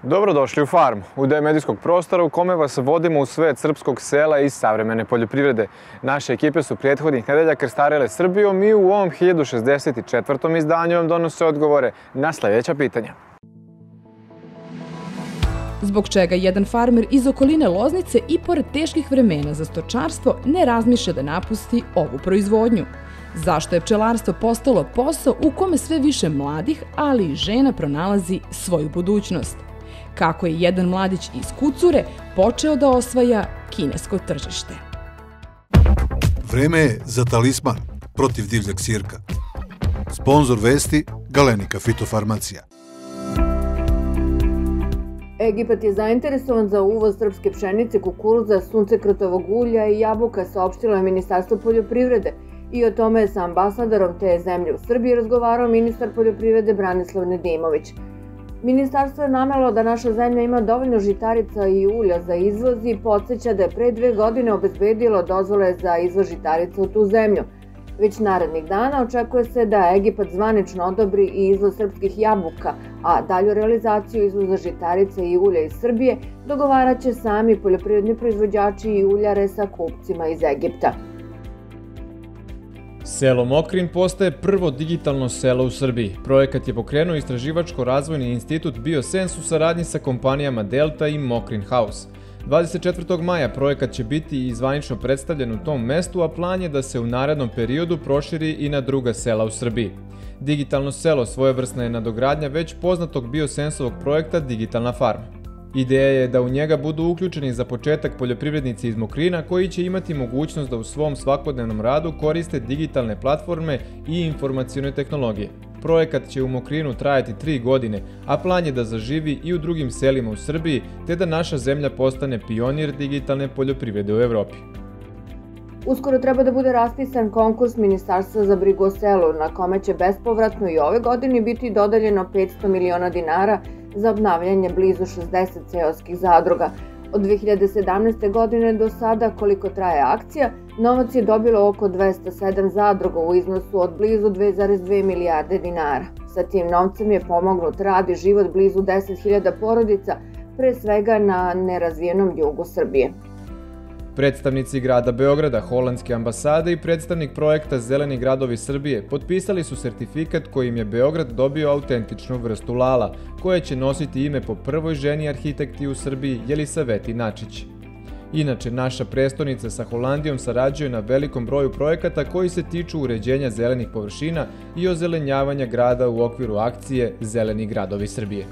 Dobrodošli u Farm, udeo medijskog prostora u kome vas vodimo u svet srpskog sela i savremene poljoprivrede. Naše ekipe su prethodnih nedelja krstarile Srbijom i u ovom 1064. izdanju vam donose odgovore na sljedeća pitanja. Zbog čega jedan farmer iz okoline Loznice i pored teških vremena za stočarstvo ne razmišlja da napusti ovu proizvodnju? Zašto je pčelarstvo postalo posao u kome sve više mladih, ali i žena pronalazi svoju budućnost? Kako je jedan mladić iz Kucure počeo da osvaja kinesko tržište? Vreme je za talisman protiv divljeg sirka. Sponzor vesti Galenika Fitofarmacija. Egipat je zainteresovan za uvoz srpske pšenice, kukuruza, suncekrutovog ulja i jabuka, saopštilo je Ministarstvo poljoprivrede. I o tome je sa ambasadorom te zemlje u Srbiji razgovarao ministar poljoprivrede Branislav Nedimović. Ministarstvo je navelo da naša zemlja ima dovoljno žitarica i ulja za izvoz i podsjeća da je pre 2 godine obezbedilo dozvole za izvoz žitarica u tu zemlju. Već narednih dana očekuje se da Egipat zvanično odobri i izvoz srpskih jabuka, a dalju realizaciju izvoza žitarica i ulja iz Srbije dogovarat će sami poljoprivredni proizvođači i uljare sa kupcima iz Egipta. Selo Mokrin postaje prvo digitalno selo u Srbiji. Projekat je pokrenuo Istraživačko-razvojni institut BioSense u saradnji sa kompanijama Delta i Mokrin House. 24. maja projekat će biti i zvanično predstavljen u tom mestu, a plan je da se u narednom periodu proširi i na druga sela u Srbiji. Digitalno selo svojevrsna je nadogradnja već poznatog BioSense-ovog projekta Digitalna farma. Ideja je da u njega budu uključeni za početak poljoprivrednici iz Mokrina koji će imati mogućnost da u svom svakodnevnom radu koriste digitalne platforme i informacione tehnologije. Projekat će u Mokrinu trajati 3 godine, a plan je da zaživi i u drugim selima u Srbiji, te da naša zemlja postane pionir digitalne poljoprivrede u Evropi. Uskoro treba da bude raspisan konkurs Ministarstva za brigu o selu, na kome će bespovratno i ove godine biti dodeljeno 500 miliona dinara za obnavljanje blizu 60 seoskih zadruga. Od 2017. godine do sada, koliko traje akcija, novac je dobilo oko 207 zadruga u iznosu od blizu 2,2 milijarde dinara. Sa tim novcem je pomognut rad i život blizu 10.000 porodica, pre svega na nerazvijenom jugu Srbije. Predstavnici grada Beograda, holandske ambasade i predstavnik projekta Zeleni gradovi Srbije potpisali su sertifikat kojim je Beograd dobio autentičnu vrstu lala, koja će nositi ime po prvoj ženi arhitekti u Srbiji Jelisaveti Načić. Inače, naša prestonica sa Holandijom sarađuje na velikom broju projekata koji se tiču uređenja zelenih površina i ozelenjavanja grada u okviru akcije Zeleni gradovi Srbije.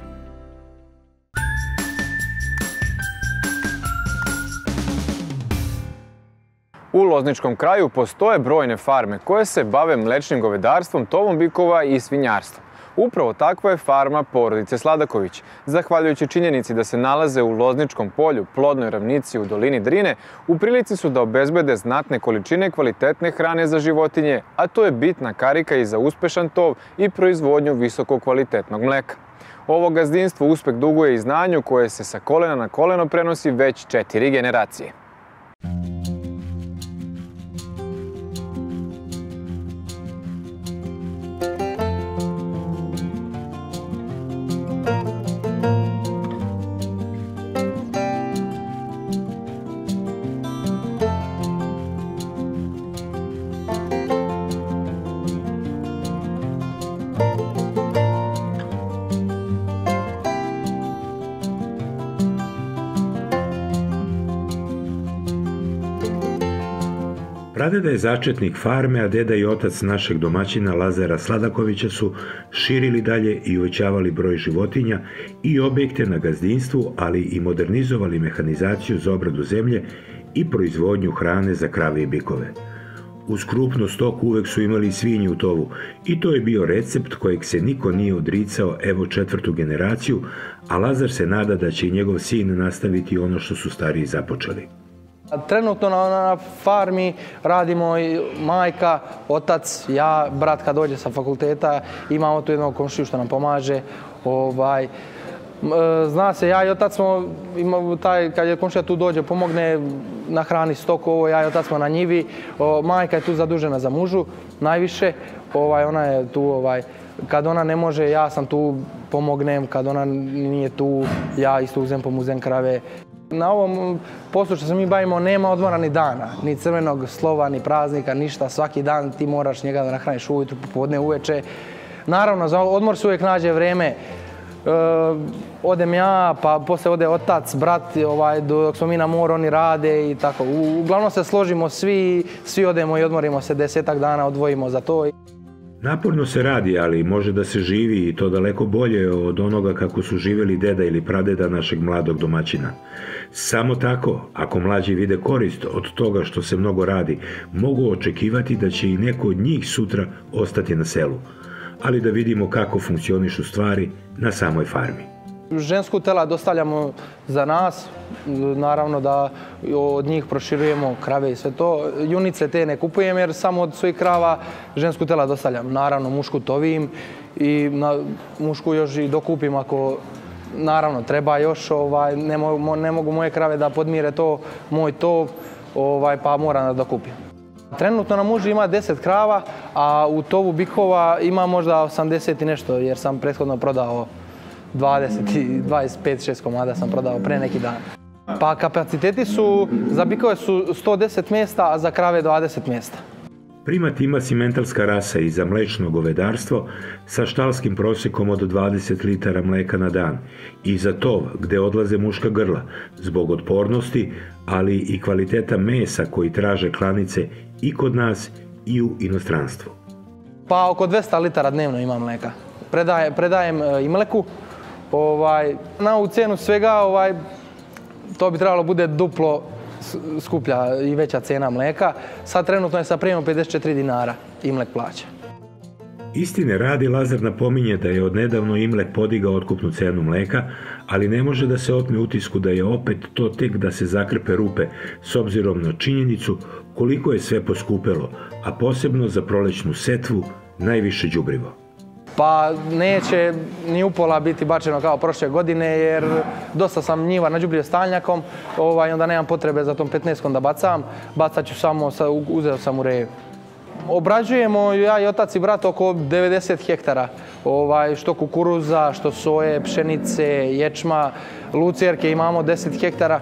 U Lozničkom kraju postoje brojne farme koje se bave mlečnim govedarstvom, tovom bikova i svinjarstvom. Upravo takva je farma porodice Sladaković. Zahvaljujući činjenici da se nalaze u Lozničkom polju, plodnoj ravnici u dolini Drine, u prilici su da obezbede znatne količine kvalitetne hrane za životinje, a to je bitna karika i za uspešan tov i proizvodnju visokokvalitetnog mleka. Ovo gazdinstvo uspeh duguje i znanju koje se sa kolena na koleno prenosi već 4 generacije. Pradeda je začetnik farme, a deda i otac našeg domaćina Lazara Sladakovića su širili dalje i uvećavali broj životinja i objekte na gazdinstvu, ali i modernizovali mehanizaciju za obradu zemlje i proizvodnju hrane za krave i bikove. Uz krupno stoku uvek su imali i svinje u tovu i to je bio recept kojeg se niko nije odricao evo 4. generaciju, a Lazar se nada da će i njegov sin nastaviti ono što su stariji započeli. Trenutno na farmi radimo i majka, otac, ja, brat kad dođe sa fakulteta, imamo tu jednog komšiju što nam pomaže. Zna se, ja i otac smo, kad je komšija tu dođe, pomogne na hrani stoku, ja i otac smo na njivi. Majka je tu zadužena za mužu najviše, ona je tu kad ona ne može, ja sam tu, pomognem, kad ona nije tu, ja isto pomuzem krave. Na ovom poslu što se mi bavimo nema odmora ni dana, ni crvenog slova, ni praznika, ništa. Svaki dan ti moraš njega da nahraniš ujutru, popodne, uveče. Naravno, za odmor se uvijek nađe vreme. Odem ja, pa poslije ode otac, brat, dok smo mi na moru, oni rade i tako. Uglavnom se složimo svi odemo i odmorimo se 10-ak dana, odvojimo za to. Naporno se radi, ali može da se živi i to daleko bolje od onoga kako su živjeli deda ili pradeda našeg mladog domaćina. Samo tako, ako mlađi vide korist od toga što se mnogo radi, mogu očekivati da će i neko od njih sutra ostati na selu. Ali da vidimo kako funkcionišu stvari na samoj farmi. Žensku tela dostavljamo za nas, naravno da od njih proširujemo krave i sve to. Junice te ne kupujem jer samo od svojih krava žensku tela dostavljam. Naravno mušku tovim i mušku još i dokupim ako naravno treba još. Ne mogu moje krave da podmire to, moj tov, pa moram da dokupim. Trenutno na muži ima 10 krava, a u tovu bikova ima možda 80 i nešto jer sam prethodno prodao 25-6 komada sam prodao pre neki dan. Pa kapaciteti su, za bikove su 110 mjesta, a za krave 20 mjesta. Primat ima simentalska rasa i za mlečno govedarstvo sa štalskim prosjekom od 20 litara mleka na dan i za tov gde odlaze muška grla zbog otpornosti, ali i kvaliteta mesa koji traže klanice i kod nas i u inostranstvu. Pa oko 200 litara dnevno ima mleka. Predajem i mleku. Na ovu cenu svega to bi trebalo bude duplo skuplja i veća cena mleka. Sad trenutno je sa premijom 54 dinara Imlek plaća. Istine radi, Lazar napominje da je odnedavno Imlek podigao otkupnu cenu mleka, ali ne može da se otme utisku da je opet to tek da se zakrpe rupe s obzirom na činjenicu koliko je sve poskupelo, a posebno za prolećnu setvu najviše đubrivo. Pa neće ni upola biti bačeno kao prošle godine jer dosta sam njiva nađubrio stalnjakom, onda nemam potrebe za tom 15-kom da bacam. Bacat ću samo, uzeo sam u reju. Obrađujemo ja i otac i brat oko 90 hektara, što kukuruza, što soje, pšenice, ječma, lucerke imamo 10 hektara.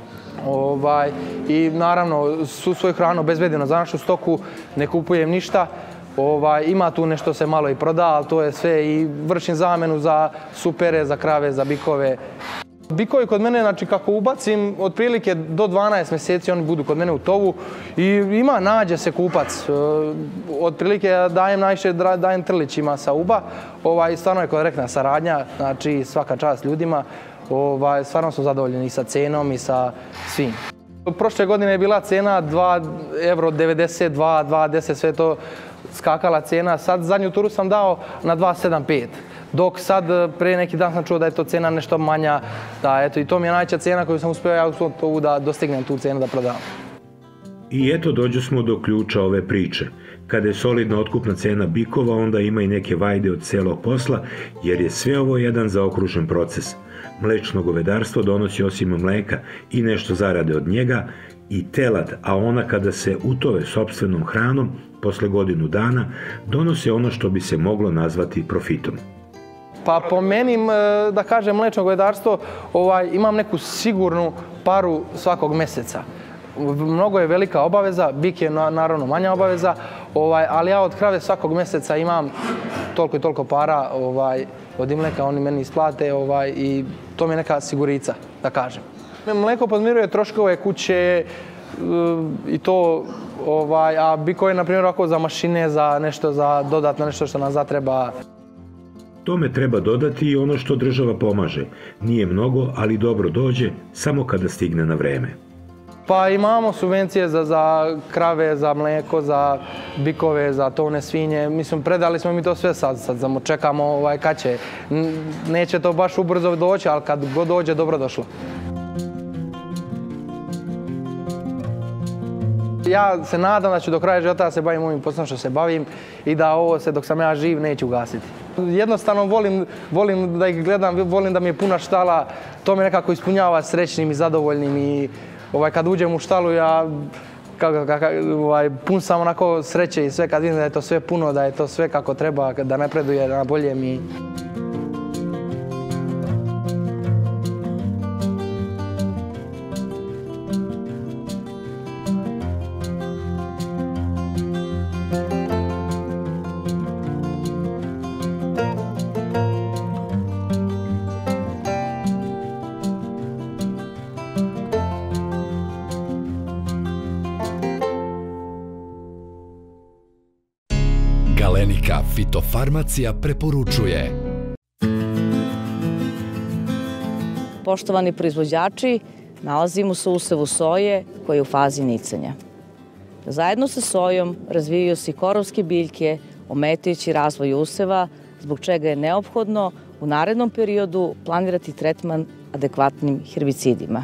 I naravno svu svoju hranu obezbedimo za našu stoku, ne kupujem ništa. Ima tu nešto se malo i proda, ali to je sve i vršim zamenu za supere, za krave, za bikove. Bikovi kod mene, znači kako ubacim, otprilike do 12 mjeseci oni budu kod mene u tovu i nađe se kupac. Otprilike dajem trlićima sa uba, stvarno je korektna saradnja, znači svaka čast ljudima. Stvarno smo zadovoljni i sa cenom i sa svim. Prošle godine je bila cena 2,92 €, 2,10, sve to skakala cena. Sad zadnju turu sam dao na 2,75. Dok sad, prije neki dan sam čuo da je to cena nešto manja. I to mi je najveća cena koju sam uspio ja u svom tovu da dostignem tu cenu da prodam. I eto dođu smo do ključa ove priče. Kada je solidna otkupna cena bikova, onda ima i neke vajde od celog posla, jer je sve ovo jedan zaokružen proces. Mlečno govedarstvo donosi osim mleka i nešto zarade od njega i telad, a ona kada se utove sopstvenom hranom, posle godinu dana, donose ono što bi se moglo nazvati profitom. Pa po meni, da kažem, mlečno govedarstvo, imam neku sigurnu paru svakog mjeseca. Mnogo je velika obaveza, bik je naravno manja obaveza, ali ja od krave svakog mjeseca imam toliko i toliko para od Imleka, oni meni isplate i to mi je neka sigurica, da kažem. Mleko podmiruje troškove kuće i to, a bikovi, na primjer, ako za mašine, za nešto, za dodatno nešto što nam zatreba. Tome treba dodati i ono što država pomaže. Nije mnogo, ali dobro dođe, samo kada stigne na vreme. Pa imamo subvencije za krave, za mleko, za bikove, za tovne svinje. Mislim, predali smo mi to sve sad samo čekamo kad će. Neće to baš ubrzo doći, ali kad god dođe, dobro došlo. Ja se nadam da ću do kraja života se bavim ovim poslom što se bavim i da ovo se dok sam ja živ neću ugasiti. Jednostavno volim da ih gledam, volim da mi je puna štala, to me nekako ispunjava srećnim i zadovoljnim i kad uđem u štalu ja pun sam onako sreće i sve kad vidim da je to sve puno, da je to sve kako treba, da napreduje na bolje mi. Galenika fitofarmacija preporučuje. Poštovani proizvođači, nalazimo se u usevu soje koji je u fazi nicanja. Zajedno sa sojom razvijaju se i korovske biljke, ometajući razvoj useva, zbog čega je neophodno u narednom periodu planirati tretman adekvatnim herbicidima.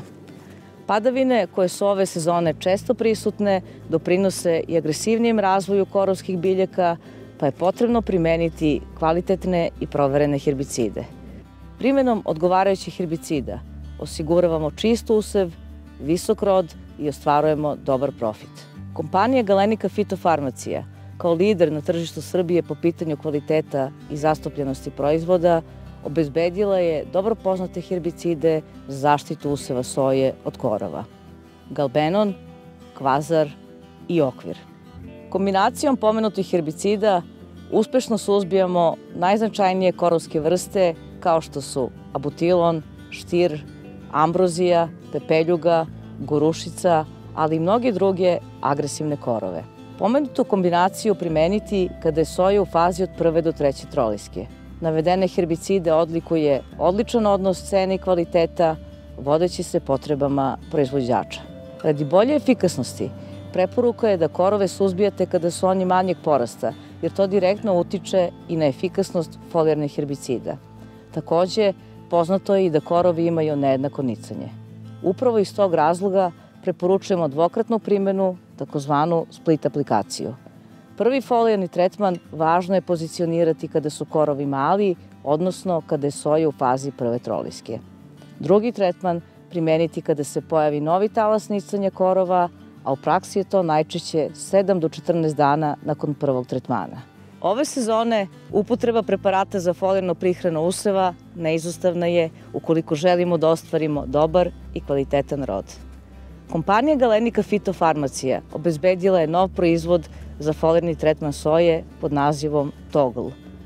Padavine koje su ove sezone često prisutne doprinose i agresivnijem razvoju korovskih biljaka, pa je potrebno primeniti kvalitetne i proverene herbicide. Primenom odgovarajućih herbicida osiguravamo čist usev, visok rod i ostvarujemo dobar profit. Kompanija Galenika fitofarmacija, kao lider na tržištu Srbije po pitanju kvaliteta i zastupljenosti proizvoda, obezbedila je dobro poznate herbicide za zaštitu useva soje od korova: Galbenon, Kvazar i Okvir. Kombinacijom pomenutih herbicida uspešno suzbijamo najznačajnije korovske vrste kao što su abutilon, štir, ambrozija, pepeljuga, gorušica, ali i mnoge druge agresivne korove. Pomenutu kombinaciju primeniti kada je soja u fazi od 1. do 3. troliske. Navedene herbicide odlikuje odličan odnos cene i kvaliteta, vodeći se potrebama proizvođača. Radi bolje efikasnosti, preporuka je da korove suzbijate kada su oni manjeg porasta, jer to direktno utiče i na efikasnost folijarnih herbicida. Takođe, poznato je i da korovi imaju nejednako nicanje. Upravo iz tog razloga preporučujemo dvokratnu primenu, takozvanu split aplikaciju. Prvi folijarni tretman važno je pozicionirati kada su korovi mali, odnosno kada je soja u fazi 1. troliske. Drugi tretman primeniti kada se pojavi novi talas nicanja korova, a u praksi je to najčešće 7 do 14 dana nakon prvog tretmana. Ove sezone upotreba preparata za folijarnu prihranu useva neizostavna je ukoliko želimo da ostvarimo dobar i kvalitetan rod. Kompanija Galenika fitofarmacija obezbedila je nov proizvod za folijarni tretman soje pod nazivom Togl.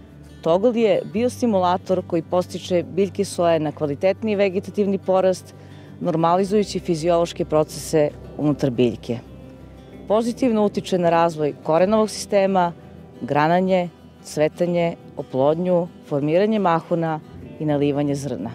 Togl je biostimulator koji podstiče biljke soje na kvalitetniji vegetativni porast, normalizujući fiziološke procese unutar biljke. Pozitivno utiče na razvoj korenovog sistema, grananje, cvetanje, oplodnju, formiranje mahuna i nalivanje zrna.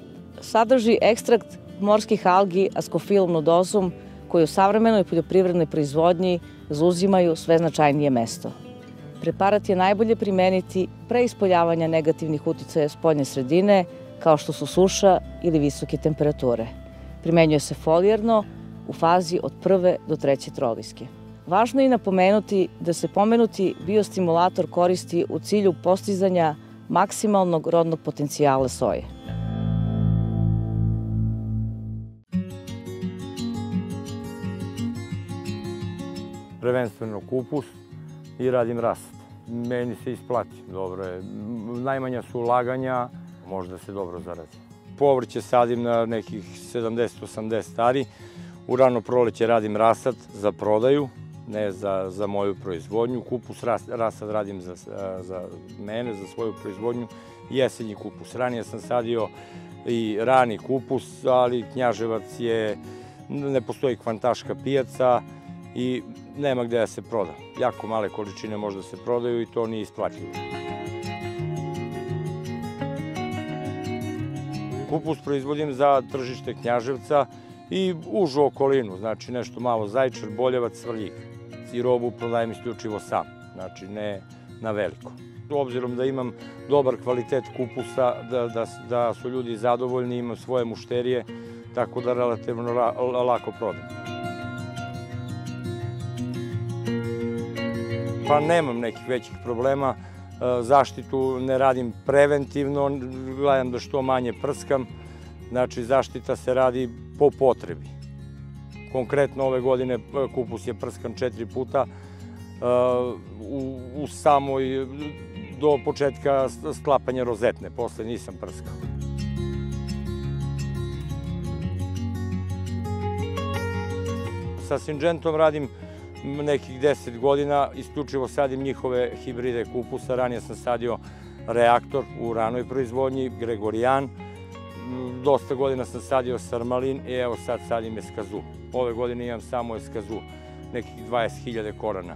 Sadrži ekstrakt morskih algi Ascophyllum nodosum, koji u savremenoj poljoprivrednoj proizvodnji zauzimaju sve značajnije mesto. Preparat je najbolje primeniti pre ispoljavanja negativnih uticaja spoljne sredine, kao što su suša ili visoke temperature. Primenjuje se folijarno u fazi od 1. do 3. troliske. Važno je napomenuti da se pomenuti biostimulator koristi u cilju postizanja maksimalnog rodnog potencijala soje. Prvenstveno kupus i radim rasad. Meni se isplati, dobro je. Najmanja su ulaganja, možda se dobro zaradi. Povrće sadim na nekih 70-80 stari. U rano proleće radim rasad za prodaju, ne za moju proizvodnju. Kupus rasad radim za mene, za svoju proizvodnju. Jesenji kupus. Ranije sam sadio i rani kupus, ali Knjaževac je, ne postoji kvantaška pijaca i nema gde da se proda. Jako male količine možda se prodaju i to nije isplatljivo. Kupus proizvodim za tržište Knjaževca i užu okolinu, znači nešto malo Zaječar, Boljevac, Svrljig. I robu prodajem isključivo sam, znači ne na veliko. Obzirom da imam dobar kvalitet kupusa, da su ljudi zadovoljni, imam svoje mušterije, tako da relativno lako prodam. Pa nemam nekih većih problema, zaštitu ne radim preventivno, gledam da što manje prskam, znači zaštita se radi po potrebi. Konkretno ove godine kupus je prskan 4 puta, u samoj do početka sklapanja rozetne, posle nisam prskao. Sa Syngentom radim nekih 10 godina, isključivo sadim njihove hibride kupusa. Ranije sam sadio Reaktor u ranoj proizvodnji, Gregorijan. Dosta godina sam sadio Sarmalin i evo sad sadim Eskazu. Ove godine imam samo Eskazu, nekih 20.000 korana.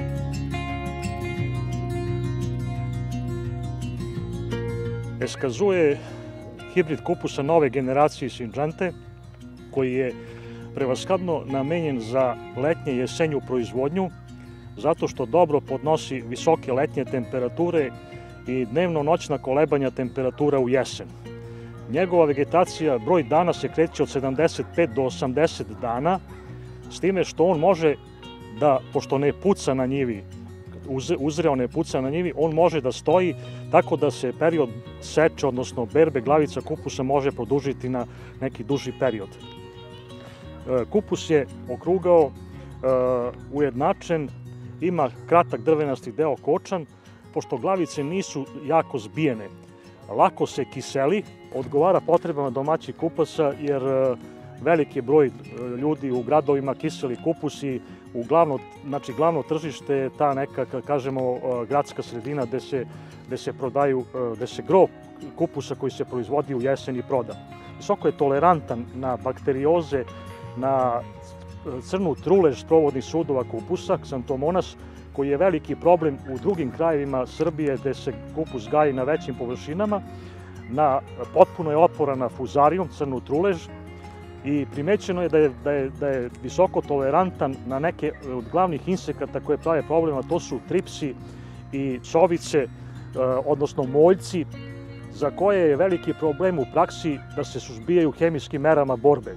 Eskazu je hibrid kupusa nove generacije Syngente, koji je prevashodno namenjen za letnje i jesenju proizvodnju, zato što dobro podnosi visoke letnje temperature i dnevno-noćna kolebanja temperatura u jesen. Njegova vegetacija, broj dana se kreće od 75 do 80 dana, s time što on može da, pošto ne puca na njivi, uzreo ne puca na njivi, on može da stoji tako da se period seče, odnosno berbe glavica kupusa može produžiti na neki duži period. Kupus je okrugao, ujednačen, ima kratak drvenasti deo kočan, pošto glavice nisu jako zbijene. Lako se kiseli, odgovara potrebama domaćih kupasa, jer veliki broj ljudi u gradovima kiseli kupus i glavno tržište je ta neka, kažemo, gradska sredina gde se prodaju, gde se gro kupusa koji se proizvodi u jesen i proda. Visoko je tolerantan na bakterioze, na crnu trulež provodnih sudova kupusa, Xanthomonas, koji je veliki problem u drugim krajevima Srbije gde se kupus gaji na većim površinama. Potpuno je otporan na fuzarijum, crnu trulež, i primećeno je da je visoko tolerantan na neke od glavnih insekata koje prave problema, to su tripsi i sovice, odnosno moljci, za koje je veliki problem u praksi da se suzbijaju hemijskim merama borbe.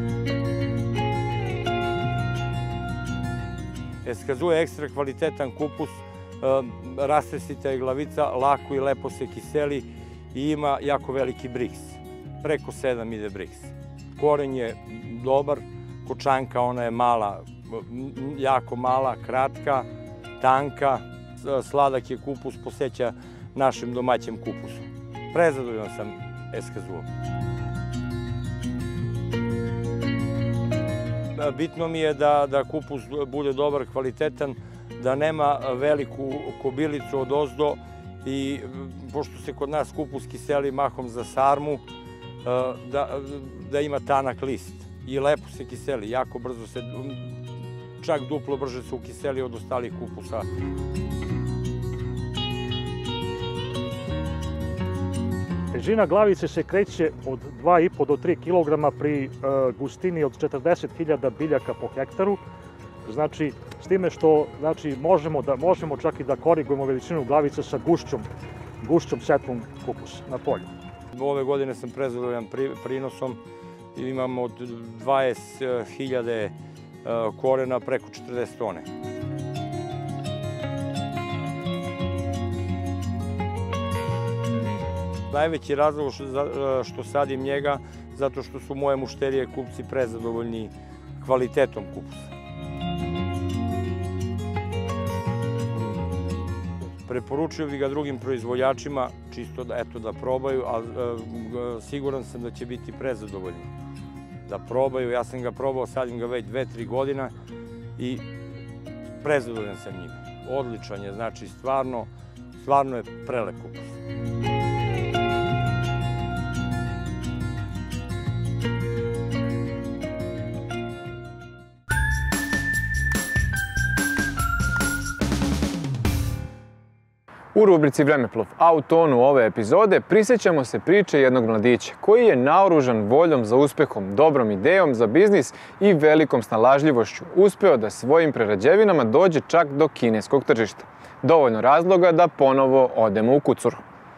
Eskazu je ekstra kvalitetan kupus, rastresita je glavica, lako i lepo se kiseli i ima jako veliki briks. Preko 7 ide briks. Koren je dobar, kočanka ona je mala, jako mala, kratka, tanka, sladak je kupus, poseća našem domaćem kupusu. Prezadovoljan sam Eskazuom. Bitno mi je da kupus bude dobar, kvalitetan, da nema veliku kobilicu od ozdo i pošto se kod nas kupus kiseli mahom za sarmu, da ima tanak list i lepo se kiseli, jako brzo se, čak duplo brže se ukiseli od ostalih kupusa. Težina glavice se kreće od 2,5 do 3 kg pri gustini od 40.000 biljaka po hektaru. Znači, s time što možemo čak i da korigujemo veličinu glavice sa gušćom setvom kupusa na polju. Ove godine sam prezadovoljan prinosom, imam od 20.000 korena preko 40 tone. Najveći razlog što sadim njega, zato što su moje mušterije kupci prezadovoljni kvalitetom kupusa. Preporučio bih ga drugim proizvođačima, čisto da probaju, ali siguran sam da će biti prezadovoljni. Da probaju, ja sam ga probao, sadim ga već 2-3 godina i prezadovoljan sam njim. Odličan je, znači stvarno je prelep kupus. U rubrici Vremeplov, a u tonu ove epizode prisjećamo se priče jednog mladića koji je naoružan voljom za uspehom, dobrom idejom za biznis i velikom snalažljivošću uspeo da svojim prerađevinama dođe čak do kineskog tržišta. Dovoljno razloga da ponovo odemo u Kucuru.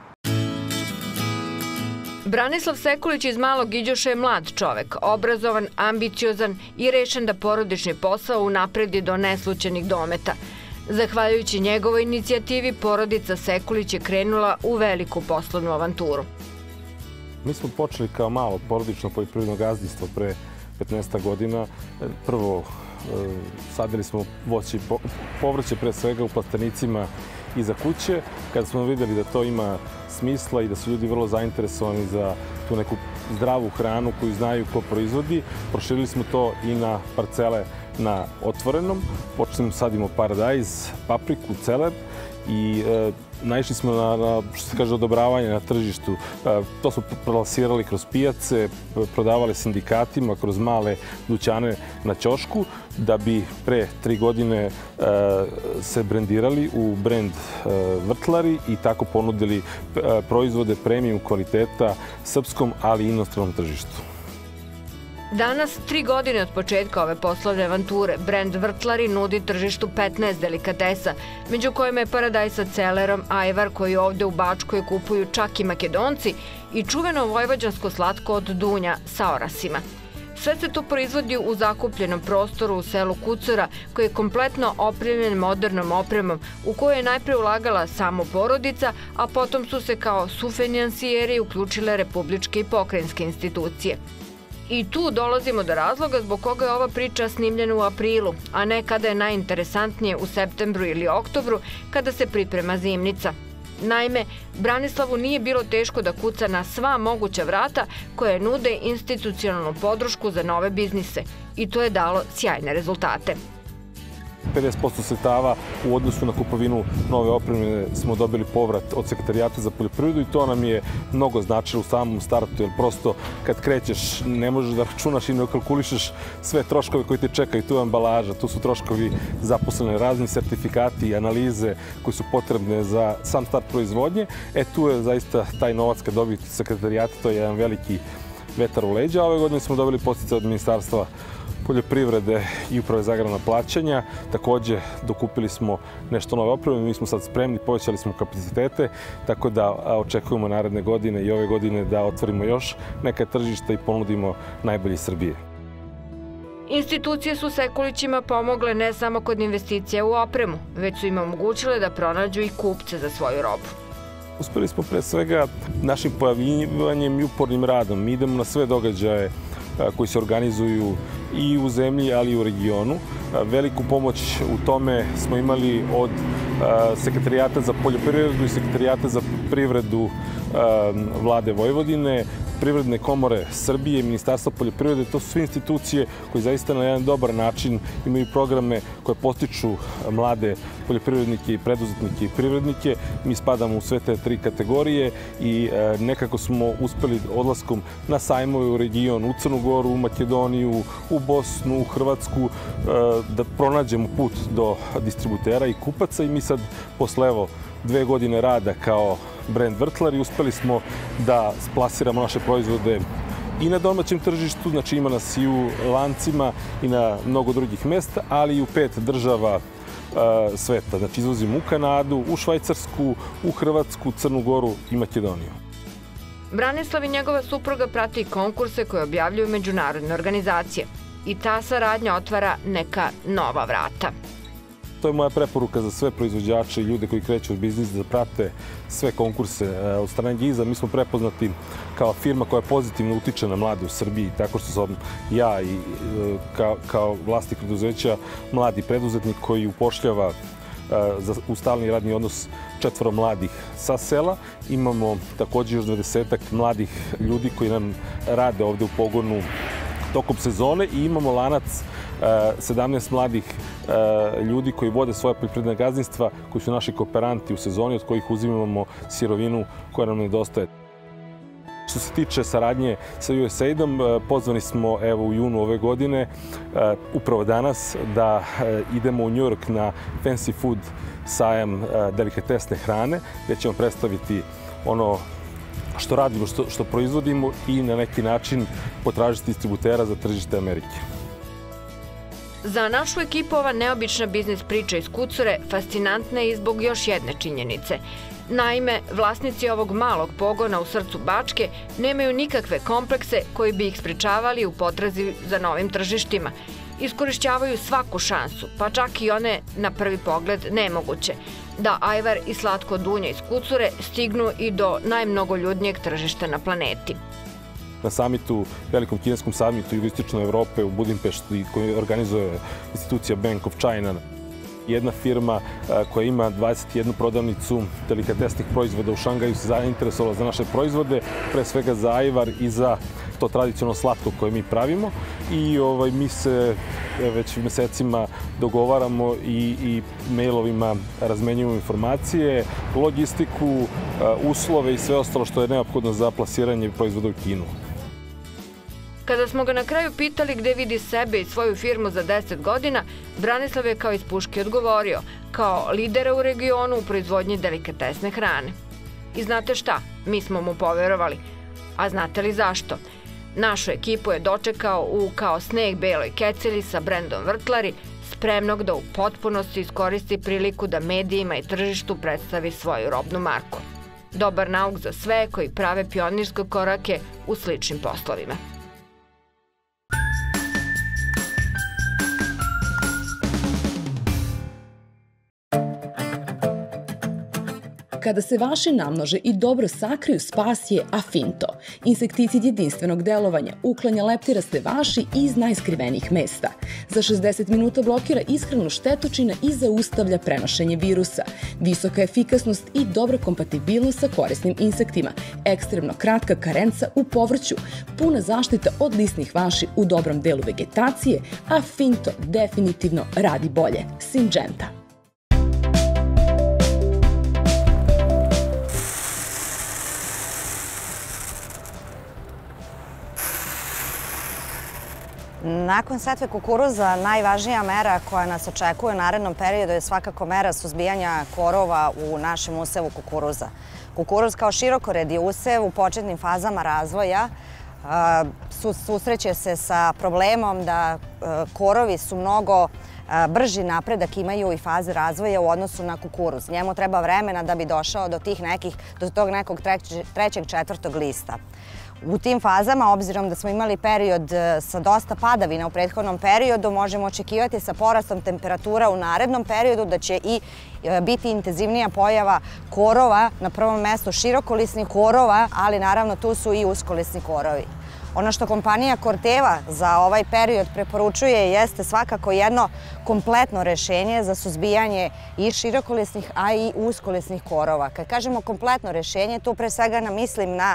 Branislav Sekulić iz Malog Iđoša je mlad čovek, obrazovan, ambiciozan i rešen da porodični posao unapredi do neslućenih dometa. Zahvaljujući njegovoj inicijativi, porodica Sekulić je krenula u veliku poslovnu avanturu. Mi smo počeli kao malo porodično poljoprivredno gazdinstvo pre 15 godina. Prvo, sadili smo voće i povrće, pre svega u plastenicima iza kuće. Kada smo videli da to ima smisla i da su ljudi vrlo zainteresovani za tu neku zdravu hranu koju znaju ko proizvodi, proširili smo to i na parcele na otvorenom. Počeli smo sadimo paradajz, papriku, celer i naišli smo na, što se kaže, odobravanje na tržištu. To smo plasirali kroz pijace, prodavali sindikatima, kroz male dućane na ćošku, da bi pre 3 godine se brendirali u brend Vrtlari i tako ponudili proizvode premium kvaliteta srpskom, ali i inostranom tržištu. Danas, 3 godine od početka ove poslovne avanture, brend Vrtlari nudi tržištu 15 delikatesa, među kojima je paradajz sa celerom, ajvar koji ovde u Bačkoj kupuju čak i Makedonci i čuveno vojvođansko slatko od dunja sa orasima. Sve se to proizvodi u zakupljenom prostoru u selu Kucura, koji je kompletno opremljen modernom opremom, u kojoj je najpre ulagala samo porodica, a potom su se kao sufinansijeri uključile republičke i pokrajinske institucije. I tu dolazimo do razloga zbog koga je ova priča snimljena u aprilu, a ne kada je najinteresantnije u septembru ili oktobru, kada se priprema zimnica. Naime, Branislavu nije bilo teško da kuca na sva moguća vrata koje nude institucionalnu podršku za nove biznise i to je dalo sjajne rezultate. 50% sredstava u odnosu na kupovinu nove opreme smo dobili povrat od Sekretarijata za poljoprivredu i to nam je mnogo značilo u samom startu, jer prosto kad krećeš ne možeš da računaš i ne kalkulišeš sve troškove koji te čekaju. Tu je ambalaža, tu su troškovi zaposlene, razni sertifikati i analize koji su potrebne za sam start proizvodnje. Tu je zaista taj novac kad dobiti Sekretarijata, to je jedan veliki vetar u leđa. Ove godine smo dobili podsticaj od Ministarstva poljoprivrede i Uprave za agrarna plaćanja. Takođe, dokupili smo nešto nove opreme, mi smo sad spremni, povećali smo kapacitete, tako da očekujemo naredne godine i ove godine da otvorimo još neka tržišta i ponudimo najbolje Srbije. Institucije su Sekulićima pomogle ne samo kod investicija u opremu, već su im omogućile da pronađu i kupce za svoju robu. Uspeli smo pre svega našim pojavljivanjem i upornim radom. Mi idemo na sve događaje koji se organizuju i u zemlji, ali i u regionu. Veliku pomoć u tome smo imali od Sekretarijata za poljoprivredu i Sekretarijata za privredu Vlade Vojvodine, Privredne komore Srbije, Ministarstva poljoprivrede. To su sve institucije koje zaista na jedan dobar način imaju programe koje postiču mlade poljoprivrednike i preduzetnike i privrednike. Mi spadamo u sve te 3 kategorije i nekako smo uspeli odlaskom na sajmove u region, u Crnu Goru, u Makedoniju, u Bosnu, u Hrvatsku, da pronađemo put do distributera i kupaca i mi sad posle 2 godine rada kao brend Vrtlari uspeli smo da splasiramo naše proizvode i na domaćem tržištu, znači ima nas i u lancima i na mnogo drugih mesta, ali i u 5 država sveta. Znači izvozimo u Kanadu, u Švajcarsku, u Hrvatsku, Crnu Goru i Makedoniju. Branislav i njegova supruga prate i konkurse koje objavljuju međunarodne organizacije i ta saradnja otvara neka nova vrata. To je moja preporuka za sve proizvođače i ljude koji kreću u biznis da prate sve konkurse od strane GIZ-a. Mi smo prepoznati kao firma koja pozitivno utiče na mlade u Srbiji, tako što sam ja i kao vlasnik preduzeća mladi preduzetnik koji upošljava u stalni radni odnos 4 mladih sa sela. Imamo takođe još 20 mladih ljudi koji nam rade ovde u pogonu tokom sezone i imamo lanac 17 mladih ljudi koji vode svoje poljoprivredne gazdinstva, koji su naši kooperanti u sezoni, od kojih uzimamo sirovinu koja nam nedostaje. Što se tiče saradnje sa USAID-om, pozvani smo u junu ove godine, upravo danas, da idemo u New York na Fancy Food sajam delikatesne hrane, gde ćemo predstaviti ono što radimo, što proizvodimo i na neki način potražiti distributera za tržište Amerike. Za našu ekipu ova neobična biznis priča iz Kucure fascinantna je i zbog još jedne činjenice. Naime, vlasnici ovog malog pogona u srcu Bačke nemaju nikakve komplekse koji bi ih sprečavali u potrazi za novim tržištima. Iskorišćavaju svaku šansu, pa čak i one na prvi pogled nemoguće, da ajvar i slatko dunje iz Kucure stignu i do najmnogoljudnijeg tržišta na planeti. na samitu, velikom kineskom samitu jugoistočne Evrope u Budimpešti koji organizuje institucija Bank of China. Jedna firma koja ima 21 prodavnicu delikatesnih proizvoda u Šangaju se zainteresovala za naše proizvode, pre svega za ajvar i za to tradicionalno slatko koje mi pravimo. I mi se već mesecima dogovaramo i mailovima razmenjujemo informacije, logistiku, uslove i sve ostalo što je neophodno za plasiranje proizvoda u Kinu. Kada smo ga na kraju pitali gde vidi sebe i svoju firmu za 10 godina, Branislav je kao iz puške odgovorio, kao lidera u regionu u proizvodnji delikatesne hrane. I znate šta, mi smo mu poverovali. A znate li zašto? Našu ekipu je dočekao u kao sneg beloj keceli sa brendom Vrtlari, spremnog da u potpunosti iskoristi priliku da medijima i tržištu predstavi svoju robnu marku. Dobar nauk za sve koji prave pionirske korake u sličnim poslovima. Kada se vaše namnože i dobro sakriju, spas je Afinto. Insekticid jedinstvenog delovanja uklanja leptiraste vaši iz najskrivenijih mesta. Za 60 minuta blokira ishranu štetočina i zaustavlja prenošenje virusa. Visoka efikasnost i dobra kompatibilnost sa korisnim insektima. Ekstremno kratka karenca u povrću. Puna zaštita od lisnih vaši u dobrom delu vegetacije. Afinto definitivno radi bolje. Syngenta. Nakon setve kukuruza, najvažnija mera koja nas očekuje u narednom periodu je svakako mera suzbijanja korova u našem usevu kukuruza. Kukuruz kao širokoredi usev u početnim fazama razvoja susreće se sa problemom da korovi su mnogo brži napredak imaju i faze razvoja u odnosu na kukuruz. Njemu treba vremena da bi došao do tog nekog trećeg, četvrtog lista. U tim fazama, obzirom da smo imali period sa dosta padavina u prethodnom periodu, možemo očekivati sa porastom temperatura u narednom periodu da će i biti intenzivnija pojava korova, na prvom mestu širokolisnih korova, ali naravno tu su i uskolisni korovi. Ono što kompanija Corteva za ovaj period preporučuje jeste svakako jedno kompletno rešenje za suzbijanje i širokolisnih, a i uskolisnih korova. Kad kažemo kompletno rešenje, tu pre svega mislim na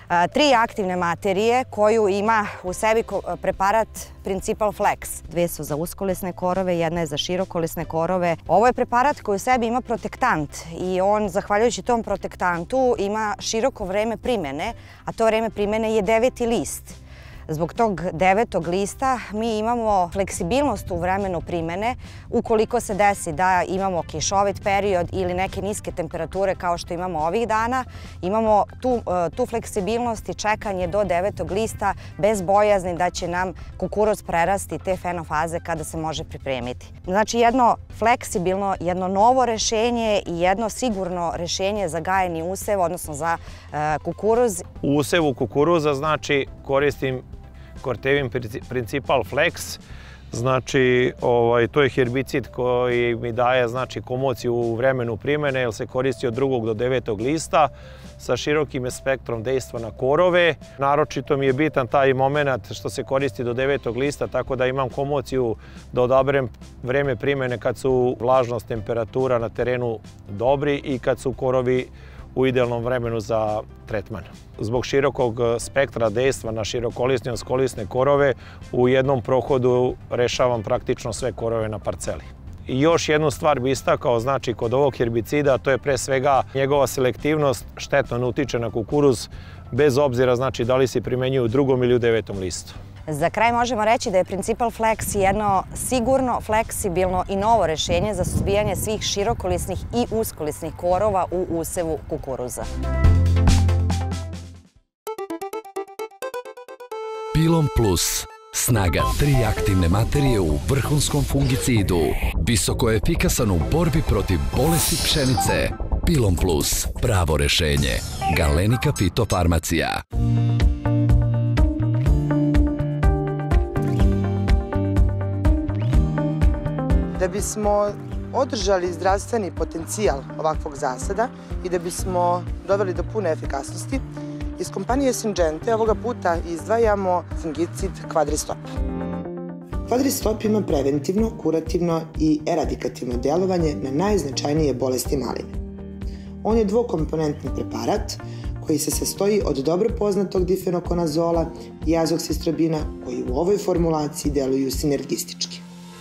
3 aktivne materije koju ima u sebi preparat Principal Flex. 2 su za uskolisne korove, jedna je za širokolisne korove. Ovo je preparat koji u sebi ima protektant i on, zahvaljujući tom protektantu, ima široko vreme primene, a to vreme primene je 9. list. Zbog tog 9. lista mi imamo fleksibilnost u vremenu primene. Ukoliko se desi da imamo kišovit period ili neke niske temperature kao što imamo ovih dana, imamo tu fleksibilnost i čekanje do 9. lista bez bojazni da će nam kukuruz prerasti te fenofaze kada se može pripremiti. Znači jedno fleksibilno, jedno novo rešenje i jedno sigurno rešenje za gajeni usev, odnosno za kukuruz. U usevu kukuruza znači koristim Cortevin Principal Flex, znači to je herbicid koji mi daje komociju u vremenu primene jer se koristi od 2. do 9. lista sa širokim spektrom dejstva na korove. Naročito mi je bitan taj moment što se koristi do 9. lista, tako da imam komociju da odaberem vreme primene kad su vlažnost, temperatura na terenu dobri i kad su korovi u idealnom vremenu za tretman. Zbog širokog spektra dejstva na širokolisne i uskolisne korove, u jednom prohodu rešavam praktično sve korove na parceli. I još jednu stvar bi istakao, znači kod ovog herbicida, to je pre svega njegova selektivnost štetno ne utiče na kukuruz, bez obzira znači da li se primenjuje u 2. ili u 9. listu. Za kraj možemo reći da je Principal Flex jedno sigurno, fleksibilno i novo rešenje za suzbijanje svih širokolisnih i uskolisnih korova u usevu kukuruza. Pilon Plus. Snaga 3 aktivne materije u vrhunskom fungicidu. Visoko efikasan u borbi protiv bolesti pšenice. Pilon Plus. Pravo rešenje. Galenika Fitofarmacija. Da bismo održali zdravstveni potencijal ovakvog zasada i da bismo doveli do pune efikasnosti, Iz kompanije Syngenta ovoga puta izdvajamo fungicid Quadristop. Quadristop ima preventivno, kurativno i eradikativno delovanje na najznačajnije bolesti maline. On je dvokomponentni preparat koji se sastoji od dobro poznatog difenokonazola i azoksistrobina koji u ovoj formulaciji deluju sinergistički.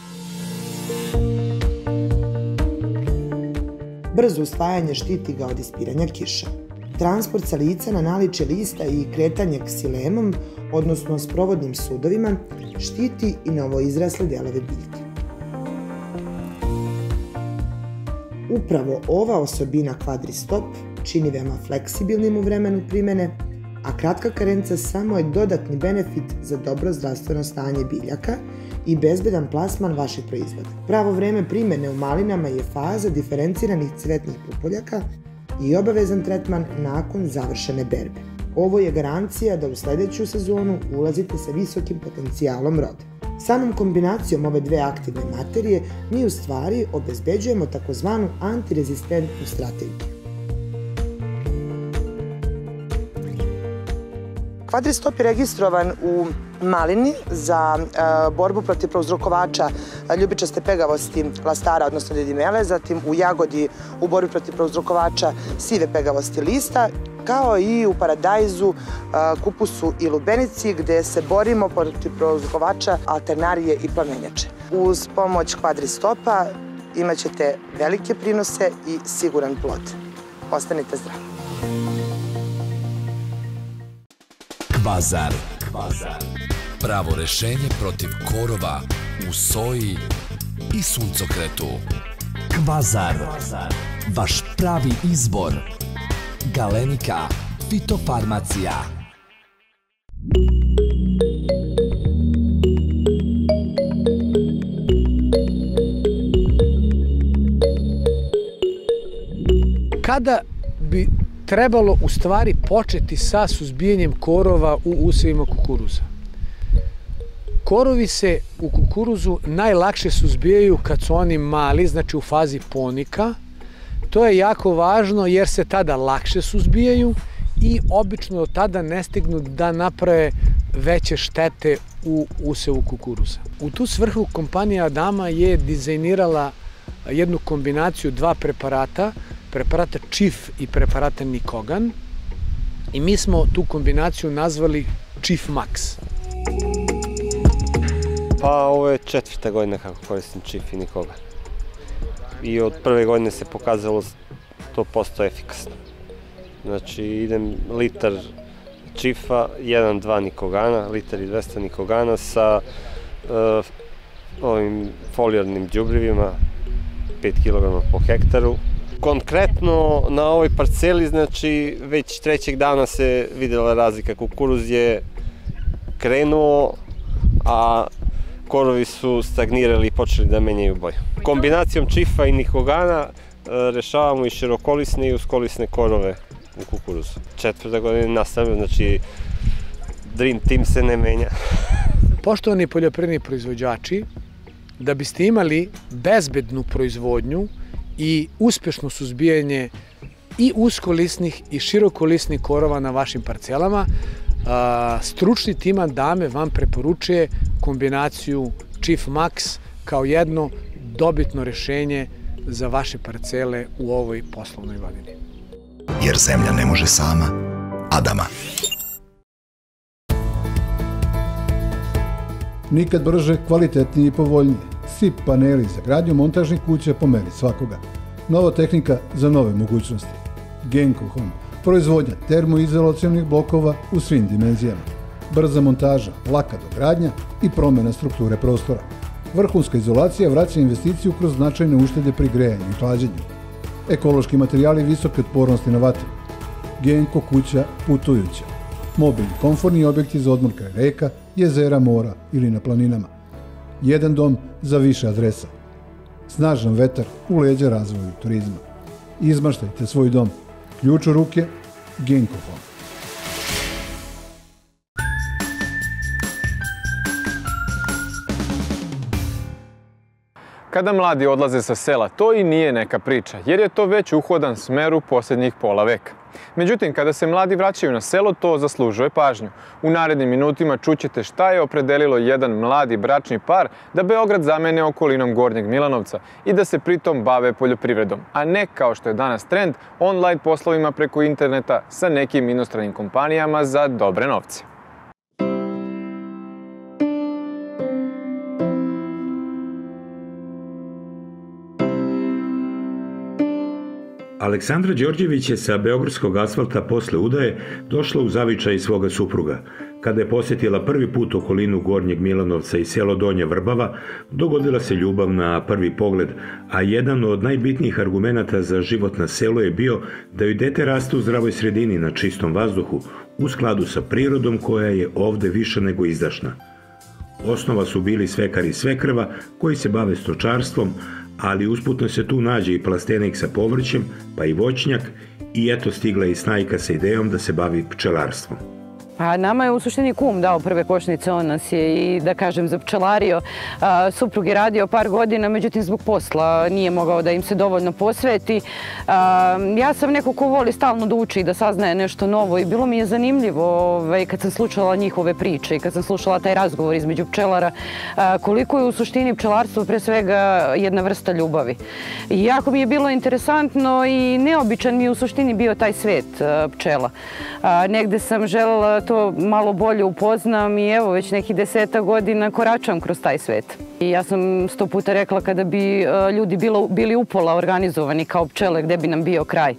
Brzo usvajanje štiti ga od ispiranja kiša. Transport sa lica na naličje lista i kretanje ksilemom, odnosno s provodnim sudovima, štiti i novoizrasle delove biljke. Upravo ova osobina Quadristop čini veoma fleksibilnim u vremenu primene, a kratka karenca samo je dodatni benefit za dobro zdravstveno stanje biljaka i bezbedan plasman vašeg proizvoda. Pravo vreme primene u malinama je faza diferenciranih cvetnih pupoljaka i obavezan tretman nakon završene berbe. Ovo je garancija da u sledeću sezonu ulazite sa visokim potencijalom roda. Samom kombinacijom ove dve aktivne materije mi u stvari obezbeđujemo takozvanu antirezistentnu strategiju. Quadristop je registrovan u malini za borbu protiv prouzrokovača ljubičaste pegavosti lastara, odnosno dedimele, zatim u jagodi u borbi protiv prouzrokovača sive pegavosti lista, kao i u paradajzu, kupusu i lubenici, gde se borimo protiv prouzrokovača alternarije i plamenjače. Uz pomoć Quadristopa imat ćete velike prinose i siguran plod. Ostanite zdravi! Kvazar. Pravo rešenje protiv korova u soji i suncokretu. Kvazar. Vaš pravi izbor. Galenika Fitofarmacija. Kada bi trebalo u stvari početi sa suzbijanjem korova u usevima kukuruza? Korovi se u kukuruzu najlakše suzbijaju kad su oni mali, znači u fazi ponika. To je jako važno jer se tada lakše suzbijaju i obično od tada ne stignu da naprave veće štete u usevu kukuruza. U tu svrhu kompanija Adama je dizajnirala jednu kombinaciju dva preparata, preparata Chief i preparata Nikogan, i mi smo tu kombinaciju nazvali Chief Max. Pa ovo je 4. godina kako koristim Chief i Nikogan. I od prve godine se pokazalo 100% efikasno. Znači idem litar Chiefa, 1-2 Nikogana, litar i 200 Nikogana sa ovim folijarnim đubrivima, 5 kg po hektaru. Konkretno na ovoj parceli, znači već 3. dana se videla razlika. Kukuruz je krenuo, a korovi su stagnirali i počeli da menjaju boju. Kombinacijom Chiefa i Nikogana rešavamo i širokolisne i uskolisne korove u kukuruzu. 4. godina nastavljamo, znači Dream Team se ne menja. Poštovani poljoprivredni proizvođači, da biste imali bezbednu proizvodnju i uspešno suzbijanje i uskolisnih i širokolisnih korova na vašim parcelama, stručni tim Adame vam preporučuje kombinaciju Chief Max kao jedno dobitno rešenje za vaše parcele u ovoj poslovnoj godini. Jer zemlja ne može sama. Adama. Nikad brže, kvalitetnije i povoljnije. SIP paneli za gradnju montažnih kuća po meri svakoga. Nova tehnika za nove mogućnosti. Genco Home. Proizvodnja termoizolacionih blokova u svim dimenzijama. Brza montaža, laka dogradnja i promjena strukture prostora. Vrhunska izolacija vraća investiciju kroz značajne uštede pri grejanju i hlađenju. Ekološki materijali visoke otpornosti na vatru. Genco kuća putujuća. Mobilni komforni objekti za odmor kraj reka, jezera, mora ili na planinama. Jedan dom za više adresa. Snažan vetar u leđa razvoju turizma. Izmaštajte svoj dom. Ključ u ruke, Genco Home. Kada mladi odlaze sa sela, to i nije neka priča, jer je to već uhodan smer u posljednjih pola veka. Međutim, kada se mladi vraćaju na selo, to zaslužuje pažnju. U narednim minutima čućete šta je opredelilo jedan mladi bračni par da Beograd zamene okolinom Gornjeg Milanovca i da se pritom bave poljoprivredom, a ne, kao što je danas trend, online poslovima preko interneta sa nekim inostranim kompanijama za dobre novce. Aleksandra Đorđević je sa beogradskog asfalta posle udaje došla u zavičaj svoga supruga. Kada je posjetila prvi put okolinu Gornjeg Milanovca i selo Donja Vrbava, dogodila se ljubav na prvi pogled, a jedan od najbitnijih argumenata za život na selu je bio da joj dete raste u zdravoj sredini na čistom vazduhu, u skladu sa prirodom koja je ovde više nego izdašna. Osnova su bili svekar i svekrva koji se bave stočarstvom, ali usputno se tu nađe i plastenik sa povrćem, pa i voćnjak, i eto stigla i Snajka sa idejom da se bavi pčelarstvom. Pa nama je u suštini kum dao prve košnice, on nas je i, da kažem, zapčelario. Suprug je radio par godina, međutim zbog posla nije mogao da im se dovoljno posveti. Ja sam neko ko voli stalno da uči i da saznaje nešto novo i bilo mi je zanimljivo kad sam slušala njihove priče i kad sam slušala taj razgovor između pčelara, koliko je u suštini pčelarstvo pre svega jedna vrsta ljubavi. I jako mi je bilo interesantno i neobičan mi je u suštini bio taj svet pčela. Negde sam želela to malo bolje upoznam i evo već nekih 10 godina koračam kroz taj svet. I ja sam 100 puta rekla kada bi ljudi bili upola organizovani kao pčele, gde bi nam bio kraj.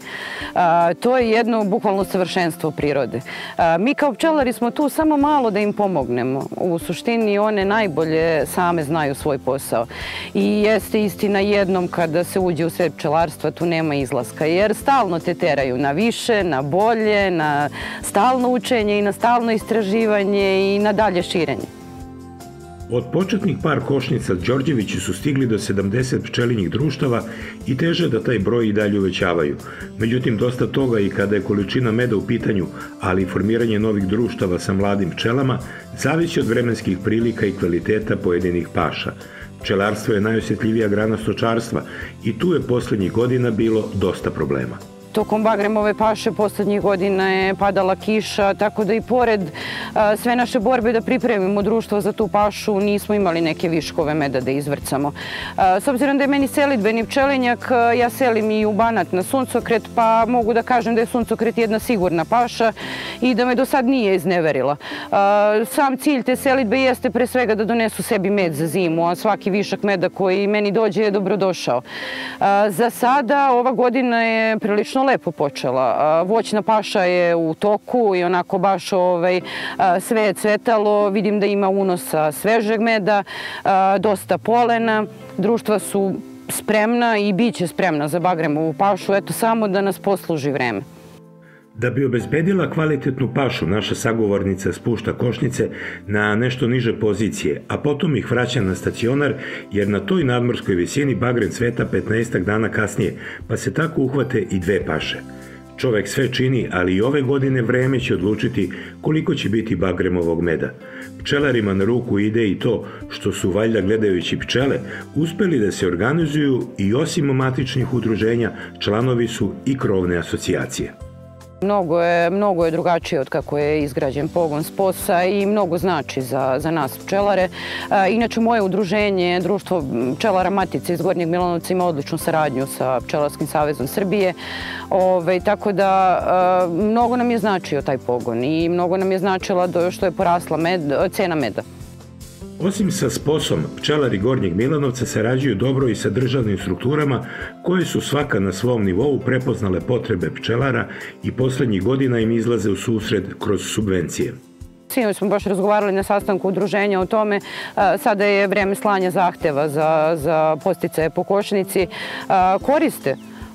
To je jedno bukvalno savršenstvo prirode. Mi kao pčelari smo tu samo malo da im pomognemo. U suštini one najbolje same znaju svoj posao. I jeste istina jednom kada se uđe u svet pčelarstva, tu nema izlaska, jer stalno te teraju na više, na bolje, na stalno učenje i na stalno istraživanje i na dalje širenje. Od početnih par košnica Đorđevići su stigli do 70 pčelinjih društava i teže da taj broj i dalje uvećavaju. Međutim, dosta toga i kada je količina meda u pitanju, ali i formiranje novih društava sa mladim pčelama, zavisi od vremenskih prilika i kvaliteta pojedinih paša. Pčelarstvo je najosjetljivija grana stočarstva i tu je poslednjih godina bilo dosta problema. Tokom Bagremove paše poslednjih godina je padala kiša, tako da i pored sve naše borbe da pripremimo društvo za tu pašu, nismo imali neke viškove meda da izvrcamo. S obzirom da je meni selidbeni pčelinjak, ja selim i u Banat na suncokret, pa mogu da kažem da je suncokret jedna sigurna paša i da me do sad nije izneverila. Sam cilj te selidbe jeste pre svega da donesu sebi med za zimu, a svaki višak meda koji meni dođe je dobrodošao. Za sada ova godina je prilično lepo počela. Voćna paša je u toku i onako baš sve je cvetalo. Vidim da ima unosa svežeg meda, dosta polena. Društva su spremna i bit će spremna za Bagremovu pašu, eto samo da nas posluži vreme. Da bi obezbedila kvalitetnu pašu, naša sagovornica spušta košnice na nešto niže pozicije, a potom ih vraća na stacionar, jer na toj nadmorskoj visini Bagrem cveta 15 dana kasnije, pa se tako uhvate i dve paše. Čovek sve čini, ali i ove godine vreme će odlučiti koliko će biti Bagremovog meda. Pčelarima na ruku ide i to što su, valjda gledajući pčele, uspeli da se organizuju i osim matičnih udruženja, članovi su i krovne asocijacije. Mnogo je drugačije od kako je izgrađen pogon SPOS-a i mnogo znači za nas pčelare. Inače, moje udruženje, Društvo pčelara Matice iz Gornjeg Milanovca, ima odličnu saradnju sa Pčelarskim savezom Srbije. Tako da mnogo nam je značio taj pogon i mnogo nam je značila što je porasla cena meda. Osim sa SPOS-om, pčelari Gornjeg Milanovca sarađuju dobro i sa državnim strukturama koje su svaka na svom nivou prepoznale potrebe pčelara i poslednjih godina im izlaze u susret kroz subvencije. Sinoć smo baš razgovarali na sastanku udruženja o tome. Sada je vreme slanja zahteva za podsticaje po košnici. Koriste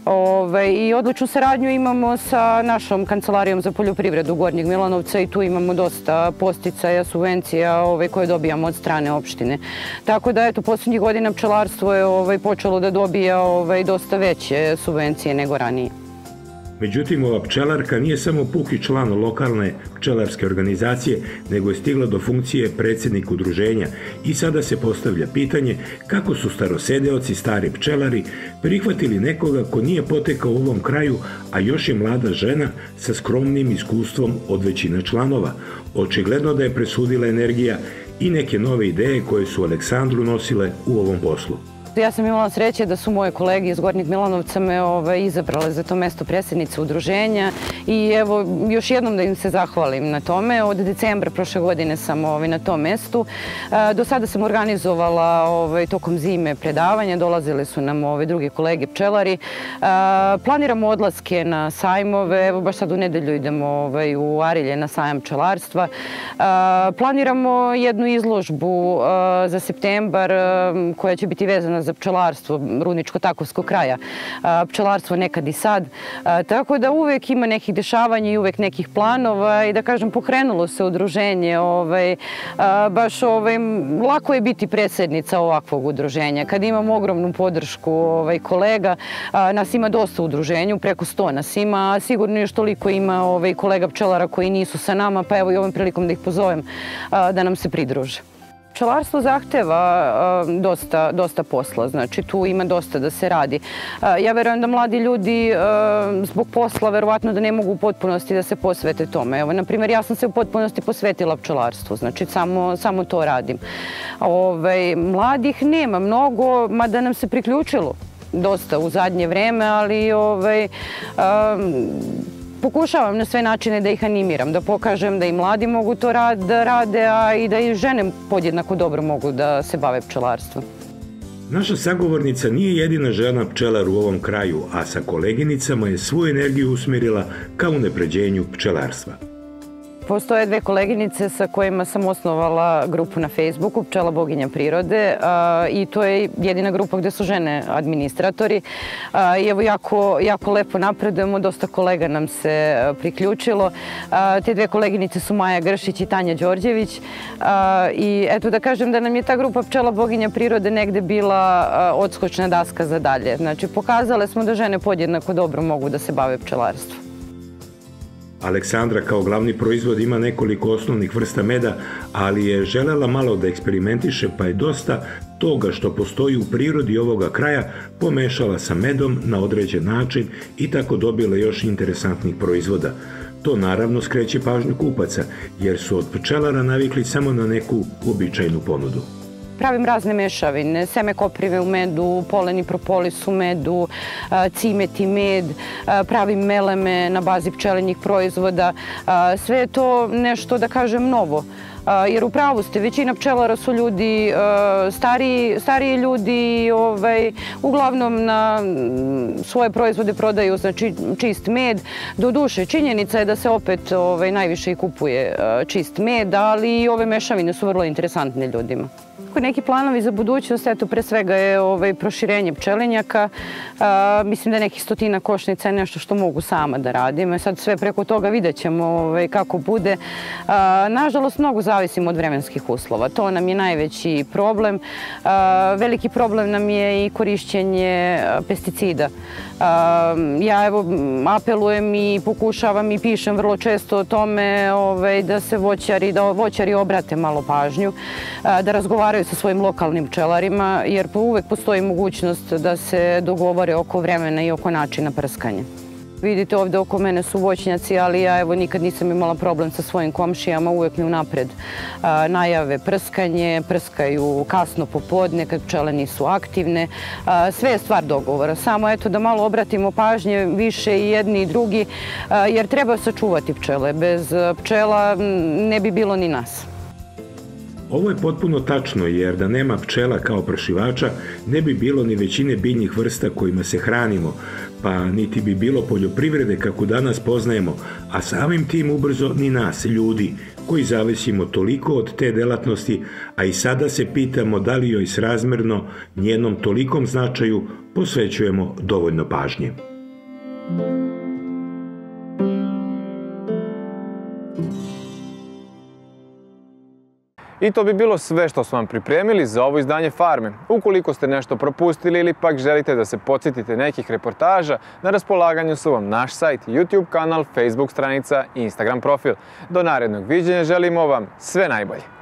i odličnu saradnju imamo sa našom kancelarijom za poljoprivredu Gornjeg Milanovca i tu imamo dosta podsticaja, subvencija koje dobijamo od strane opštine. Tako da, eto, poslednjih godina pčelarstvo je počelo da dobija dosta veće subvencije nego ranije. Međutim, ova pčelarka nije samo puki član lokalne pčelarske organizacije, nego je stigla do funkcije predsjednik udruženja i sada se postavlja pitanje kako su starosedeoci, stari pčelari, prihvatili nekoga ko nije potekao u ovom kraju, a još je mlada žena sa skromnim iskustvom od većine članova. Očigledno da je presudila energija i neke nove ideje koje su Aleksandru nosile u ovom poslu. Ja sam imala sreće da su moje kolege iz Gornjeg Milanovca me izabrale za to mesto predsjednice udruženja i evo još jednom da im se zahvalim na tome. Od decembra prošle godine sam na tom mestu. Do sada sam organizovala tokom zime predavanja, dolazili su nam drugi kolege pčelari. Planiramo odlaske na sajmove, evo baš sad u nedelju idemo u Arilje na sajam pčelarstva. Planiramo jednu izložbu za septembar koja će biti vezana za pčelarstvo Rudničko-Takovskog kraja, pčelarstvo nekad i sad. Tako da uvek ima nekih dešavanja i uvek nekih planova i da kažem pokrenulo se udruženje. Baš lako je biti predsjednica ovakvog udruženja. Kad imam ogromnu podršku kolega, nas ima dosta u udruženju, preko 100 nas ima, a sigurno još toliko ima kolega pčelara koji nisu sa nama, pa evo i ovom prilikom da ih pozovem da nam se pridruže. Pčelarstvo zahteva dosta posla, znači tu ima dosta da se radi. Ja verujem da mladi ljudi zbog posla verovatno da ne mogu u potpunosti da se posvete tome. Evo, na primjer, ja sam se u potpunosti posvetila pčelarstvu, znači samo to radim. Mladih nema mnogo, mada nam se priključilo dosta u zadnje vreme, ali pokušavam na sve načine da ih animiram, da pokažem da i mladi mogu to da rade, a i da i žene podjednako dobro mogu da se bave pčelarstvom. Naša sagovornica nije jedina žena pčelar u ovom kraju, a sa koleginicama je svu energiju usmjerila ka unapređenju pčelarstva. Postoje dve koleginice sa kojima sam osnovala grupu na Facebooku, Pčela boginja prirode, i to je jedina grupa gde su žene administratori. I evo jako lepo napredujemo, dosta kolega nam se priključilo. Te dve koleginice su Maja Gršić i Tanja Đorđević. I eto da kažem da nam je ta grupa Pčela boginja prirode negde bila odskočna daska za dalje. Znači pokazale smo da žene podjednako dobro mogu da se bave pčelarstvom. Aleksandra kao glavni proizvod ima nekoliko osnovnih vrsta meda, ali je želela malo da eksperimentiše, pa je dosta toga što postoji u prirodi ovoga kraja pomešala sa medom na određen način i tako dobila još interesantnih proizvoda. To naravno skreće pažnju kupaca, jer su od pčelara navikli samo na neku uobičajenu ponudu. Pravim razne mešavine, seme koprive u medu, poleni propolis u medu, cimeti med, pravim meleme na bazi pčelinjih proizvoda. Sve je to nešto, da kažem, novo. Jer u pravu ste, većina pčelara su ljudi, stariji ljudi, uglavnom na svoje proizvode prodaju čist med. Doduše, činjenica je da se opet najviše i kupuje čist med, ali i ove mešavine su vrlo interesantne ljudima. Neki planovi za budućnost, eto, pre svega je proširenje pčelinjaka. Mislim da nekih 100 košnica je nešto što mogu sama da radim. Sad sve preko toga vidjet ćemo kako bude. Nažalost, mnogo zavisimo od vremenskih uslova. To nam je najveći problem. Veliki problem nam je i korišćenje pesticida. Ja evo apelujem i pokušavam i pišem vrlo često o tome da se voćari obrate malo pažnju, da razgovaraju sa svojim lokalnim pčelarima, jer uvek postoji mogućnost da se dogovore oko vremena i oko načina prskanja. Vidite, ovde oko mene su voćnjaci, ali ja evo nikad nisam imala problem sa svojim komšijama, uvek mi unapred najave prskanje, prskaju kasno popodne kad pčele nisu aktivne. Sve je stvar dogovora, samo eto da malo obratimo pažnje više i jedni i drugi, jer treba sačuvati pčele. Bez pčela ne bi bilo ni nas. Ovo je potpuno tačno, jer da nema pčela kao prašivača, ne bi bilo ni većine biljnih vrsta kojima se hranimo, pa niti bi bilo poljoprivrede kako danas poznajemo, a samim tim ubrzo ni nas, ljudi, koji zavisimo toliko od te delatnosti, a i sada se pitamo da li joj srazmerno njenom tolikom značaju posvećujemo dovoljno pažnje. I to bi bilo sve što smo vam pripremili za ovo izdanje Farme. Ukoliko ste nešto propustili ili pak želite da se podsjetite nekih reportaža, na raspolaganju su vam naš sajt, YouTube kanal, Facebook stranica i Instagram profil. Do narednog viđenja želimo vam sve najbolje.